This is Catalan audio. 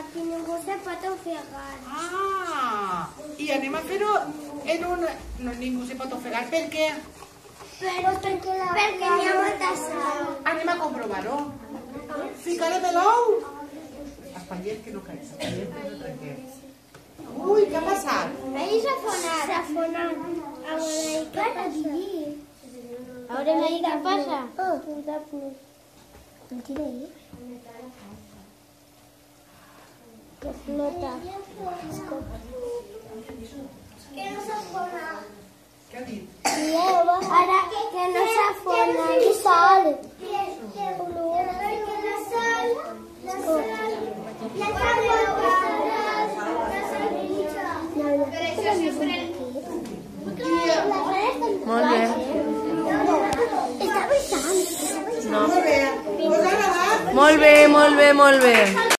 aquí ningú se pot ofegar. Ah, i anem a fer-ho en un... No, ningú se pot ofegar. Per què? Però perquè n'hi ha molta sal. Anem a comprovar-ho. Ficarem l'ou. Espatllet que no caigués, espatllet que no trenqués. Ui, què ha passat? Ahí s'ha fonat. S'ha fonat. Què passa? Ahora ahí qué pasa. No tira ahí. Que flota. Que no s'ha fonat. Què ha dit? Ara que no s'ha fonat. I sal. Que la sal... La sal... Molt bé. Està baixant. Molt bé. Us ha agradat? Molt bé, molt bé, molt bé.